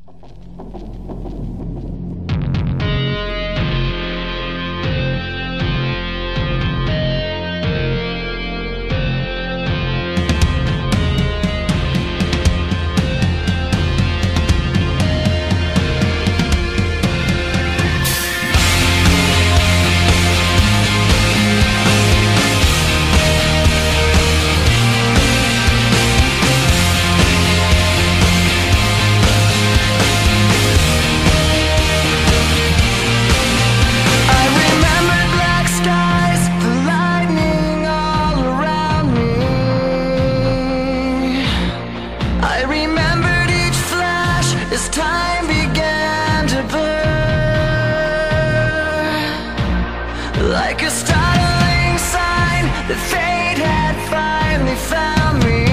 As time began to blur, like a startling sign that fate had finally found me,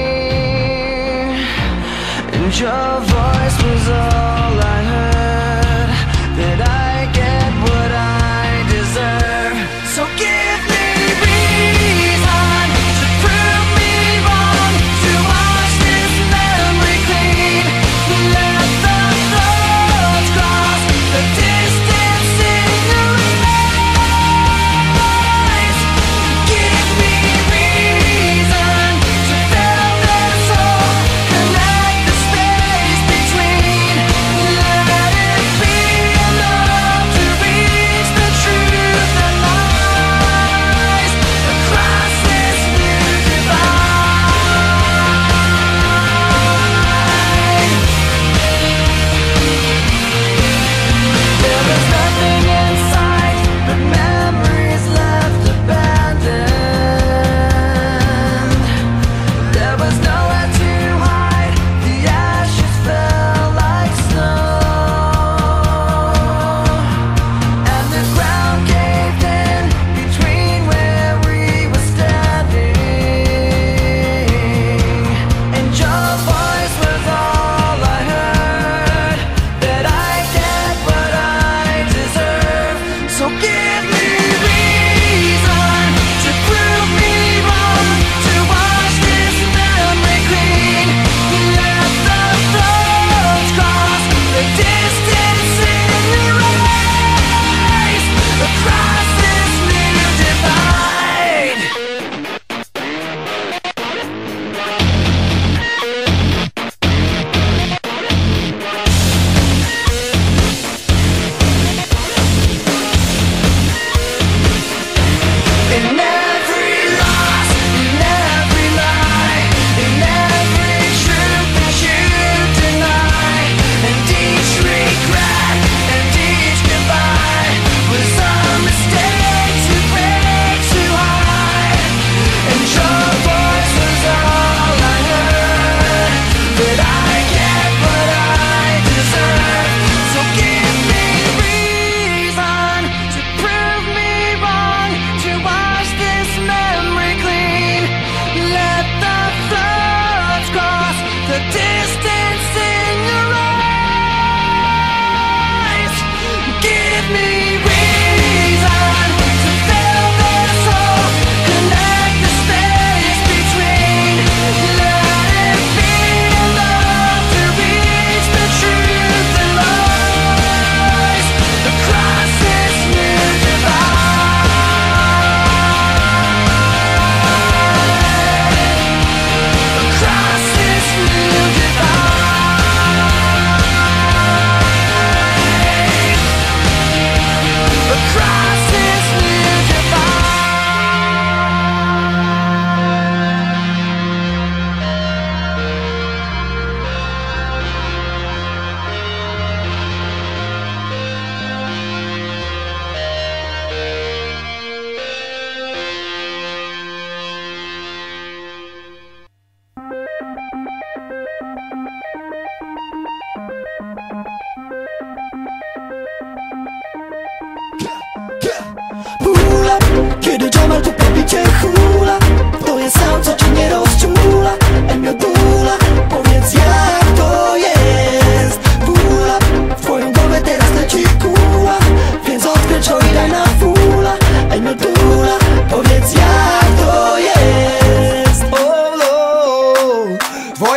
and your voice was all I heard, that I get what I deserve. So give me reason to prove me wrong, to wash this memory clean. Let the thoughts cross the distance in your eyes. Give me reason to fill this hole, connect the space between.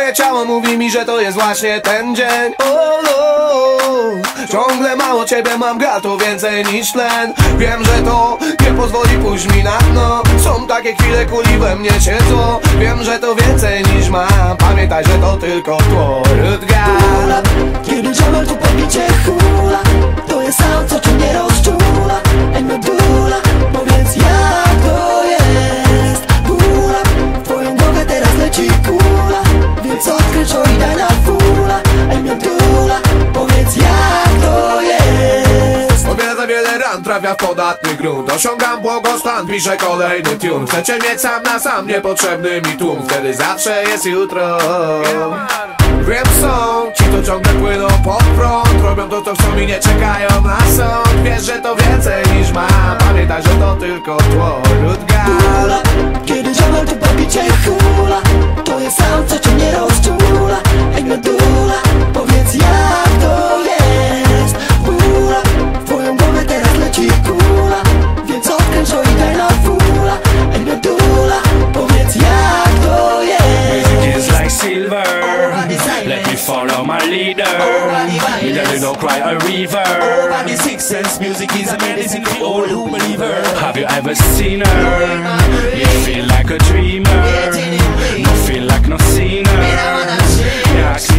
Moje ciało mówi mi, że to jest właśnie ten dzień. Ciągle mało ciebie mam, gra to więcej niż tlen. Wiem, że to nie pozwoli pójść mi na dno. Są takie chwile, kuli we mnie siedzą. Wiem, że to więcej niż mam. Pamiętaj, że to tylko tło. Rutga. Kiedy żamal tu pobicie hula, to jest sound, co cię nie rozczula. Ej medula, powiedz jak to jest. Bula, w twoją głowę teraz leci kula, więc odkręć i daj na fula. Ej medula, powiedz jak to jest. O wiele za wiele ran trafia w podatny grunt. Osiągam błogostan, piszę kolejny tune. Chcecie mieć sam na sam, niepotrzebny mi tłum. Wtedy zawsze jest jutro. Wiem, są ci, to ciągle płyną pod prąd. Robią to, co chcą i nie czekają na sąd. Wiesz, że to więcej niż mam. Pamiętaj, że to tylko tło. Rutga. Kiedy żamal tu pobicie hula, to jest sound, co cię nie rozczula. Ej medula, powiedz jak to jest. Bula, w twoją głowę teraz leci kula, więc odkręć i daj na fula. Ej medula, powiedz jak to jest. Music is like silver, let me follow my leader. Let it all cry a river. Sixth sense music is a medicine for all who believe her. Have you ever seen her? You feel like a dreamer, no feel like no sinner. Jak